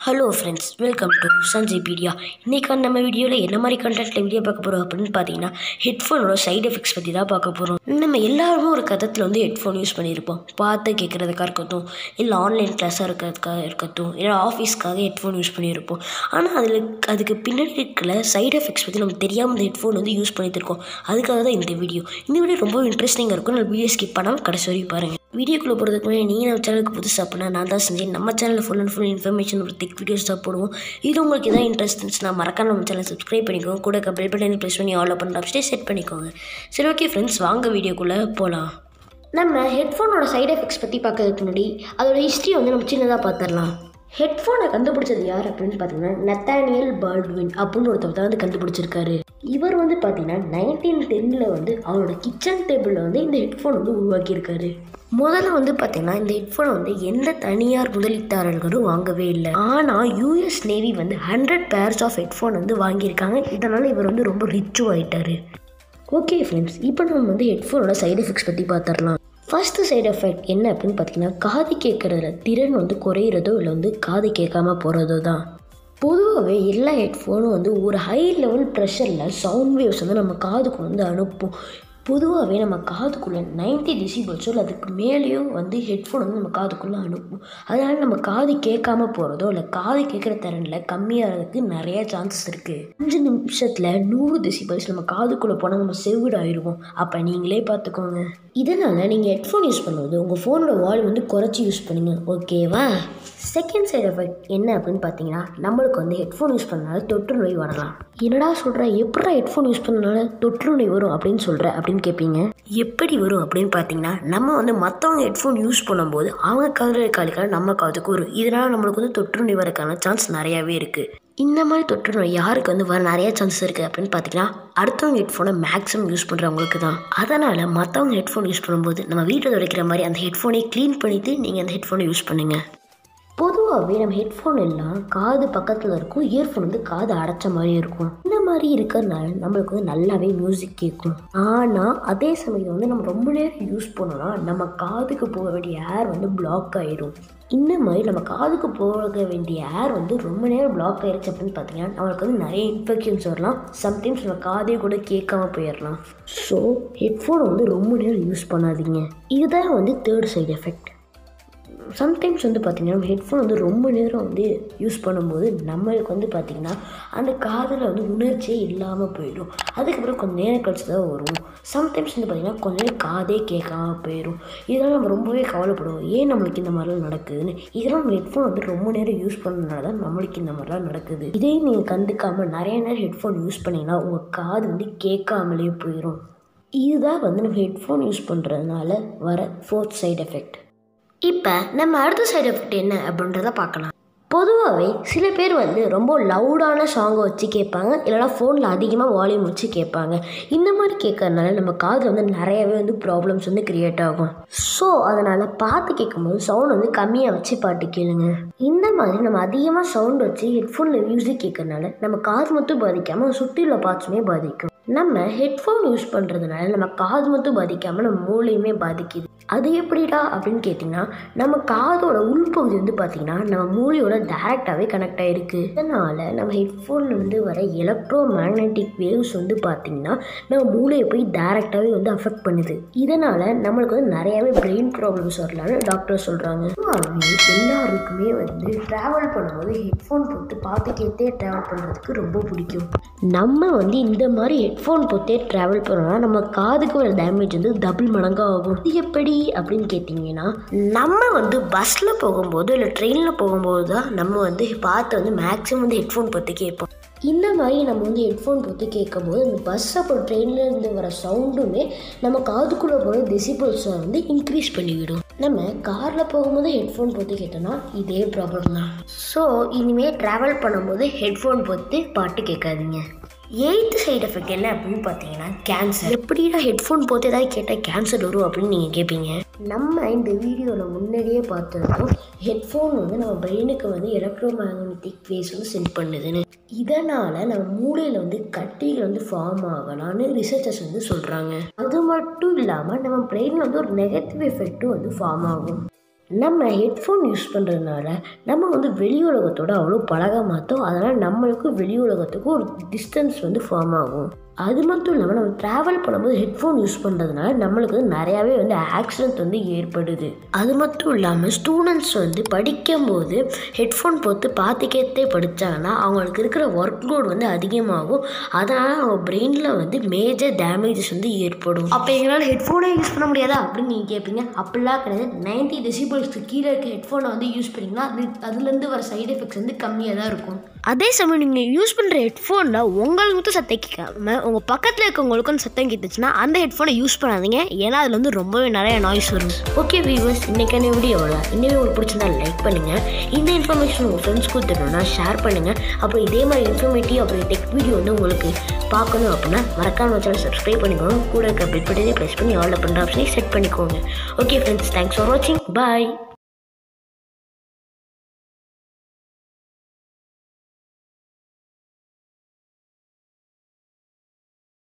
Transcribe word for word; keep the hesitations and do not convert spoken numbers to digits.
Hello friends, welcome to Sanjaypedia. இன்றைக்கான நம்ம வீடியோவில் என்ன மாதிரி கண்டென்ட்டில் வீடியோ பார்க்க போகிறோம் அப்படின்னு பார்த்தீங்கன்னா, ஹெட்ஃபோனோட சைடு எஃபெக்ட்ஸ் பற்றி தான் பார்க்க போகிறோம். நம்ம எல்லாருமே ஒரு கட்டத்தில் வந்து ஹெட்ஃபோன் யூஸ் பண்ணியிருப்போம். பார்த்து கேட்குறதுக்காக இருக்கட்டும், இல்லை ஆன்லைன் கிளாஸாக இருக்கிறதுக்காக இருக்கட்டும், இல்லை ஆஃபீஸ்க்காக ஹெட்ஃபோன் யூஸ் பண்ணியிருப்போம். ஆனால் அதில் அதுக்கு பின்னாடி இருக்கிற சைடு எஃபெக்ட்ஸ் பற்றி நமக்கு தெரியாமல் இந்த ஹெட்ஃபோன் வந்து யூஸ் பண்ணிட்டு இருக்கோம். அதுக்காக தான் இந்த வீடியோ. இந்த வீடியோ ரொம்ப இன்ட்ரெஸ்டிங்காக இருக்கும். நான் வீடியோ ஸ்கிப் பண்ணாமல் கடைசி வரைக்கும் பாருங்கள். வீடியோக்குள்ளே போகிறதுக்கு முன்னாடி நீங்கள் நம்ம சேனலுக்கு புதுசு அப்படின்னா நான் தான் செஞ்சேன். நம்ம சேனலில் ஃபுல் அண்ட் ஃபுல் இன்ஃபர்மேஷன் ஒரு திக் வீடியோஸ் தான் போடுவோம். இது உங்களுக்கு எதாவது இன்ட்ரெஸ்ட் இருந்துச்சுன்னா மறக்காம நம்ம சேனல் சப்ஸ்கிரைப் பண்ணிக்கோங்க. கூட பெல் பட்டன் ப்ரெஸ் பண்ணி ஆல் ஓப்பன் ஆப்ஷனே செட் பண்ணிக்கோங்க. சரி, ஓகே ஃப்ரெண்ட்ஸ், வாங்க வீடியோக்குள்ளே போகலாம். நம்ம ஹெட்ஃபோனோட சைடு எஃபெக்ட்ஸ் பற்றி பார்க்கறதுக்கு முன்னாடி அதோட ஹிஸ்ட்ரி வந்து நம்ம சின்னதாக பார்த்துடலாம். ஹெட்ஃபோனை கண்டுபிடிச்சது யார் அப்படின்னு பார்த்தீங்கன்னா, நத்தானியல் பால்ட்வின் அப்படின்னு ஒருத்தர் தான் வந்து கண்டுபிடிச்சிருக்காரு. இவர் வந்து பார்த்தீங்கன்னா நைன்டீன் டென்னில் வந்து அவரோட கிச்சன் டேபிளில் வந்து இந்த ஹெட்ஃபோன் வந்து உருவாக்கியிருக்காரு. முதல்ல வந்து பார்த்தீங்கன்னா இந்த ஹெட்ஃபோனை வந்து எந்த தனியார் முதலீட்டாளர்களும் வாங்கவே இல்லை. ஆனால் யூஎஸ் நேவி வந்து ஹண்ட்ரட் பேர்ஸ் ஆஃப் ஹெட்ஃபோன் வந்து வாங்கியிருக்காங்க. இதனால் இவர் வந்து ரொம்ப ரிச்சும் ஆகிட்டார். ஓகே ஃப்ரெண்ட்ஸ், இப்போ நம்ம வந்து ஹெட்ஃபோனோட சைடு எஃபெக்ட்ஸ் பற்றி பார்த்துடலாம். ஃபஸ்ட்டு சைடு எஃபெக்ட் என்ன அப்படின்னு பார்த்தீங்கன்னா, காது கேட்குறதுல திறன் வந்து குறையிறதோ இல்லை வந்து காது கேட்காம போகிறதோ தான். பொதுவாகவே எல்லா ஹெட்ஃபோனும் வந்து ஒரு ஹை லெவல் ப்ரெஷரில் சவுண்ட் வேவ்ஸ் வந்து நம்ம காதுக்கு வந்து அனுப்பும். பொதுவாகவே நம்ம காதுக்குள்ளே நைன்ட்டி டெசிபிள்ஸோ இல்லை அதுக்கு மேலேயோ வந்து ஹெட்ஃபோன் வந்து நம்ம காதுக்குள்ளே அனுப்பும். அதனால் நம்ம காது கேட்காம போகிறதோ இல்லை காது கேட்குற திறனில் கம்மியாகிறதுக்கு நிறைய சான்சஸ் இருக்குது. அஞ்சு நிமிஷத்தில் நூறு டெசிபிள்ஸ் நம்ம காதுக்குள்ளே போனால் நம்ம செவிடு ஆயிடுவோம். அப்போ நீங்களே பார்த்துக்கோங்க. இதனால் நீங்கள் ஹெட்ஃபோன் யூஸ் பண்ணும்போது உங்கள் ஃபோனோட வால்யூம் வந்து குறைச்சி யூஸ் பண்ணுங்கள், ஓகேவா? செகண்ட் சைடு எஃபெக்ட் என்ன அப்படின்னு பார்த்தீங்கன்னா, நம்மளுக்கு வந்து ஹெட்ஃபோன் யூஸ் பண்ணனால தொற்று நோய் வரலாம். என்னடா சொல்கிற, எப்படா ஹெட்ஃபோன் யூஸ் பண்ணனால தொற்று நோய் வரும் அப்படின்னு சொல்கிற அப்படின்னு கேட்பீங்க. எப்படி வரும் அப்படின்னு பார்த்தீங்கன்னா, நம்ம வந்து மற்றவங்க ஹெட்ஃபோன் யூஸ் பண்ணும்போது அவங்க காதில் காலிக்காக நம்ம காதுக்கு வரும். இதனால் நம்மளுக்கு வந்து தொற்று நோய் வரக்கான சான்ஸ் நிறையாவே இருக்குது. இந்த மாதிரி தொற்று நோய் யாருக்கு வந்து வர நிறைய சான்சஸ் இருக்குது அப்படின்னு பார்த்தீங்கன்னா, அடுத்தவங்க ஹெட்ஃபோனை மேக்ஸிமம் யூஸ் பண்ணுறவங்களுக்கு தான். அதனால் மற்றவங்க ஹெட்ஃபோன் யூஸ் பண்ணும்போது நம்ம வீட்டில் துடைக்கிற மாதிரி அந்த ஹெட்ஃபோனை க்ளீன் பண்ணிவிட்டு நீங்கள் அந்த ஹெட்ஃபோனை யூஸ் பண்ணுங்கள். பொதுவாகவே நம்ம ஹெட்ஃபோன் எல்லாம் காது பக்கத்தில் இருக்கும், இயர்ஃபோன் வந்து காது அடைச்ச மாதிரி இருக்கும். இந்த மாதிரி இருக்கிறதுனால நம்மளுக்கு வந்து நல்லாவே மியூசிக் கேட்கும். ஆனால் அதே சமயம் வந்து நம்ம ரொம்ப நேரம் யூஸ் பண்ணோம்னா நம்ம காதுக்கு போக வேண்டிய ஏர் வந்து பிளாக் ஆகிடும். இந்த மாதிரி நம்ம காதுக்கு போக வேண்டிய ஏர் வந்து ரொம்ப நேரம் பிளாக் ஆகிடுச்சு அப்படின்னு பார்த்தீங்கன்னா நம்மளுக்கு வந்து நிறைய இன்ஃபெக்ஷன்ஸ் வரலாம். சம்டைம்ஸ் நம்ம காதே கூட கேட்காம போயிடலாம். ஸோ ஹெட்ஃபோனை வந்து ரொம்ப நேரம் யூஸ் பண்ணாதீங்க. இதுதான் வந்து தேர்ட் சைடு எஃபெக்ட். சம்டைம்ஸ் வந்து பார்த்திங்கன்னா நம்ம ஹெட்ஃபோன் வந்து ரொம்ப நேரம் வந்து யூஸ் பண்ணும்போது நம்மளுக்கு வந்து பார்த்திங்கன்னா அந்த காதில் வந்து உணர்ச்சியே இல்லாமல் போயிடும். அதுக்கப்புறம் கொஞ்சம் நேரம் கழிச்சு தான் வரும். சம்டைம்ஸ் வந்து பார்த்திங்கன்னா கொஞ்ச நேரம் காதே கேட்காம போயிடும். இதெல்லாம் நம்ம ரொம்பவே கவலைப்படுவோம், ஏன் நம்மளுக்கு இந்த மாதிரிலாம் நடக்குதுன்னு. இதெல்லாம் நம்ம ஹெட்ஃபோன் வந்து ரொம்ப நேரம் யூஸ் பண்ணனால தான் நம்மளுக்கு இந்த மாதிரிலாம் நடக்குது. இதே நீங்கள் கண்டுக்காமல் நிறைய நேரம் ஹெட்ஃபோன் யூஸ் பண்ணிங்கன்னா உங்கள் காது வந்து கேட்காமலே போயிடும். இதுதான் வந்து நம்ம ஹெட்ஃபோன் யூஸ் பண்ணுறதுனால வர ஃபோர்த் சைடு எஃபெக்ட். இப்போ நம்ம அடுத்த சைடு எஃபெக்ட் என்ன அப்படின்றத பார்க்கலாம். பொதுவாகவே சில பேர் வந்து ரொம்ப லவுடான சாங்கை வச்சு கேட்பாங்க, இல்லைனா ஃபோனில் அதிகமாக வால்யூம் வச்சு கேட்பாங்க. இந்த மாதிரி கேட்கறதுனால நம்ம காதில் வந்து நிறையவே வந்து ப்ராப்ளம்ஸ் வந்து க்ரியேட் ஆகும். ஸோ அதனால் பாட்டு கேட்கும்போது சவுண்ட் வந்து கம்மியாக வச்சு பாட்டு கேளுங்க. இந்த மாதிரி நம்ம அதிகமாக சவுண்ட் வச்சு ஹெட்ஃபோனில் மியூசிக் கேட்கறதுனால நம்ம காது மட்டும் பாதிக்காமல் சுற்றி உள்ள பார்ட்ஸுமே பாதிக்கும். நம்ம ஹெட்ஃபோன் யூஸ் பண்ணுறதுனால நம்ம காது மட்டும் பாதிக்காமல் நம்ம மூளையுமே பாதிக்குது. அது எப்படிடா அப்படின்னு கேட்டிங்கன்னா, நம்ம காதோட உள்பகுதி வந்து பார்த்திங்கன்னா நம்ம மூளையோட டைரெக்டாகவே கனெக்ட் ஆகிருக்கு. இதனால் நம்ம ஹெட்ஃபோனில் வந்து வர எலக்ட்ரோ மேக்னெட்டிக் வேவ்ஸ் வந்து பார்த்திங்கன்னா நம்ம மூளையை போய் டைரெக்டாகவே வந்து அஃபெக்ட் பண்ணுது. இதனால் நம்மளுக்கு வந்து நிறையாவே பிரெயின் ப்ராப்ளம்ஸ் வரலான்னு டாக்டர் சொல்கிறாங்க. எல்லாருக்குமே வந்து ட்ராவல் பண்ணும்போது ஹெட்ஃபோன் போட்டு பாட்டு கேட்டே ட்ராவல் பண்ணுறதுக்கு ரொம்ப பிடிக்கும். நம்ம வந்து இந்த மாதிரி ஹெட்ஃபோன் போட்டே ட்ராவல் பண்ணோம்னா நம்ம காதுக்கு வர டேமேஜ் வந்து டபுள் மடங்காக ஆகும். இது எப்படி அப்படின்னு கேட்டிங்கன்னா, நம்ம வந்து பஸ்ஸில் போகும்போது இல்லை ட்ரெயினில் போகும்போது தான் நம்ம வந்து பார்த்து வந்து மேக்ஸிமம் வந்து ஹெட்ஃபோன் போட்டு கேட்போம். இந்த மாதிரி நம்ம வந்து ஹெட்ஃபோன் போட்டு கேட்கும்போது அந்த பஸ் அப்புறம் ட்ரெயினில் இருந்து வர சவுண்டுமே நம்ம காதுக்குள்ளே போகிற டெசிபிள்ஸை வந்து இன்க்ரீஸ் பண்ணிவிடும். நம்ம காரில் போகும்போது ஹெட்ஃபோன் போட்டு கேட்டோம்னா இதே ப்ராப்ளம் தான். ஸோ இனிமேல் ட்ராவல் பண்ணும்போது ஹெட்ஃபோன் போட்டு பாட்டு கேட்காதீங்க. எய்த்து சைடு எஃபெக்ட் என்ன அப்படின்னு பார்த்தீங்கன்னா, கேன்சர். எப்படிடா ஹெட்ஃபோன் போட்டு ஏதாவது கேட்டால் கேன்சர் வரும் அப்படின்னு நீங்கள் கேட்பீங்க. நம்ம இந்த வீடியோவில் முன்னாடியே பார்த்துருக்கோம், ஹெட்ஃபோன் வந்து நம்ம பிரெயினுக்கு வந்து எலக்ட்ரோ மேக்னெட்டிக் வேவ்ஸ் வந்து சென்ட் பண்ணுதுன்னு. இதனால் நம்ம மூளையில் வந்து கட்டிகள் வந்து ஃபார்ம் ஆகலான்னு ரிசர்ச்சர்ஸ் வந்து சொல்கிறாங்க. அது மட்டும் இல்லாமல் நம்ம பிரெயினில் வந்து ஒரு நெகட்டிவ் எஃபெக்ட்டும் வந்து ஃபார்ம் ஆகும். நம்ம ஹெட்ஃபோன் யூஸ் பண்ணுறதுனால நம்ம வந்து வெளி உலகத்தோட அவ்வளோ பழக மாட்டோம். அதனால் நம்மளுக்கும் வெளி உலகத்துக்கும் ஒரு டிஸ்டன்ஸ் வந்து ஃபார்ம் ஆகும். அது மட்டும் இல்லாமல் நம்ம ட்ராவல் பண்ணும்போது ஹெட்ஃபோன் யூஸ் பண்ணுறதுனால நம்மளுக்கு வந்து நிறையாவே வந்து ஆக்சிடென்ட் வந்து ஏற்படுது. அது மட்டும் இல்லாமல் ஸ்டூடெண்ட்ஸ் வந்து படிக்கும்போது ஹெட்ஃபோன் போட்டு பார்த்துக்கிட்டே படித்தாங்கன்னா அவங்களுக்கு இருக்கிற ஒர்க் லோட் வந்து அதிகமாகும். அதனால் அவங்க பிரெயினில் வந்து மேஜர் டேமேஜஸ் வந்து ஏற்படும். அப்போ எங்களால் ஹெட்ஃபோனே யூஸ் பண்ண முடியாதா அப்படின்னு நீங்கள் கேட்பீங்க. அப்படிலாம் கிடையாது. நைன்ட்டி டெசிபிள்ஸ்க்கு கீழே இருக்க ஹெட்ஃபோனை வந்து யூஸ் பண்ணிங்கன்னா அது அதுலேருந்து வர சைடு எஃபெக்ட்ஸ் வந்து கம்மியாக தான் இருக்கும். அதே சமயம் நீங்கள் யூஸ் பண்ணுற ஹெட்ஃபோனில் உங்களுக்கு மட்டும் சத்தம் கேட்காம உங்கள் பக்கத்தில் இருக்கவங்களுக்கும் சத்தம் கேட்டுச்சுன்னா அந்த ஹெட்ஃபோனை யூஸ் பண்ணாதீங்க. ஏன்னா அதில் வந்து ரொம்பவே நிறைய நாய்ஸ் வரும். ஓகே வியூவர்ஸ், இன்றைக்கான வீடியோ அவ்வளோ. இன்னும் உங்களுக்கு பிடிச்சிருந்தா லைக் பண்ணுங்கள். இந்த இன்ஃபர்மேஷன் உங்கள் ஃப்ரெண்ட்ஸ்க்கு கொடுத்துட்டோம்னா ஷேர் பண்ணுங்கள். அப்புறம் இதே மாதிரி இன்ஃபர்மேட்டிவ் அப்புறம் டெக் வீடியோ வந்து உங்களுக்கு பார்க்கணும் அப்படின்னா மறக்காம சேனல் சப்ஸ்கிரைப் பண்ணிக்கோங்க. கூட இருக்க பெல் பட்டனை ப்ரெஸ் பண்ணி ஆல் பண்ணுற ஆப்ஷனை செட் பண்ணிக்கோங்க. ஓகே ஃப்ரெண்ட்ஸ், தேங்க்ஸ் ஃபார் வாட்சிங். பாய்.